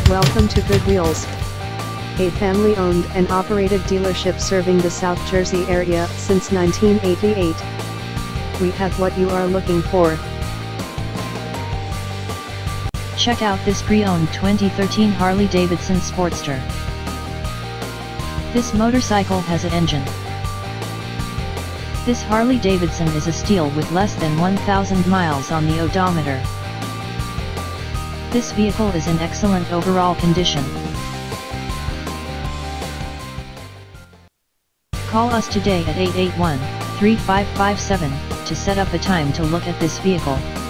Welcome to Good Wheels, a family-owned and operated dealership serving the South Jersey area since 1988. We have what you are looking for. Check out this pre-owned 2013 Harley-Davidson Sportster. This motorcycle has an engine. This Harley-Davidson is a steal with less than 1,000 miles on the odometer. This vehicle is in excellent overall condition. Call us today at 881-3557 to set up a time to look at this vehicle.